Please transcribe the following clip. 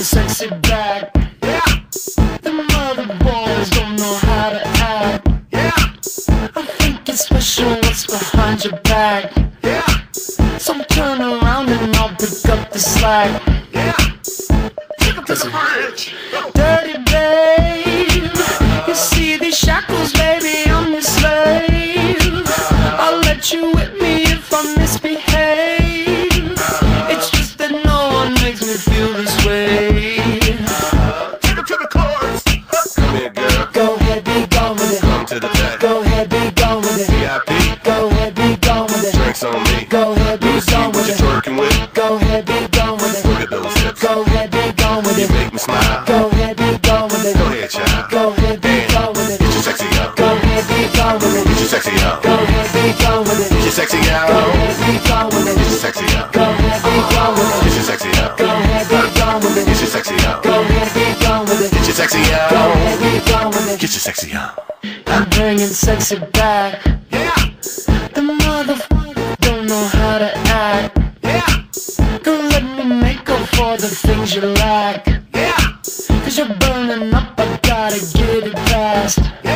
sexy back. Yeah. The mother boys don't know how to act. Yeah. I think it's special what's behind your back. Yeah. So turn around and I'll pick up the slack. Yeah. Take up to the bridge. Dirty babe, you see these shackles, baby, I'm your slave. I'll let you whip me if I misbehave. It's just that no one makes me feel this way. Take it to the chorus. Come here, girl. Go ahead, be gone with it. Come to the back. Go ahead, be gone with it. VIP. Go ahead, be gone with it. Drinks on me. Go ahead, be See gone what with you're it. twerking with. Go ahead, be gone with it. Look at those hips. Go ahead, be gone with You it. make me smile. Go ahead, be gone with it. Go ahead, child. Go ahead, be gone with it. Get your sexy out. Go ahead, be gone with it. Get your sexy out. Go ahead, be gone with it. Get your sexy out. Go ahead, be gone with it. Get your sexy out. Go ahead, be gone with it. Get your sexy out. Go ahead, be gone with it. Get your sexy out. Go ahead, be gone with it. Get your sexy Go out. ahead, be gone with it. Get your sexy out. I'm bringing sexy back. Yeah. The motherfucker don't know how to act. Yeah. Don't let me make up for the things you lack. Yeah. Cause you're burning up, I gotta get it fast. Yeah.